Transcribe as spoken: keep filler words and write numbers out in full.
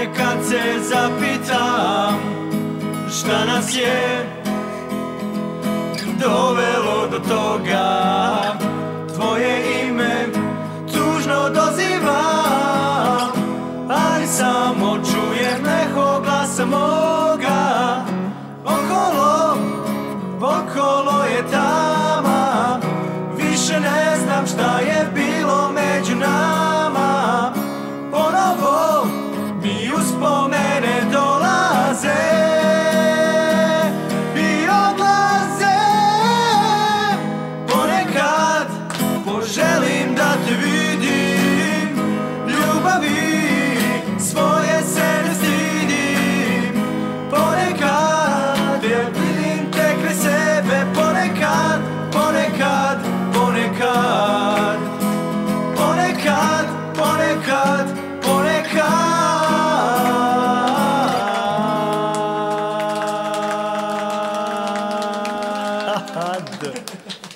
ponekad se zapitam šta nas je dovelo do toga. Tvoje ime tužno dozivam, ali samo čujem eho glasa moga. Okolo, okolo je tama, više ne znam šta je bilo među nama. Ponovo mi uspomene dolaze i odlaze. Ponekad poželim da te vidim, ljubavi svoje se ne stidim. Ponekad jer vidim te kraj sebe, ponekad, ponekad, ponekad, ponekad, ponekad, ponekad.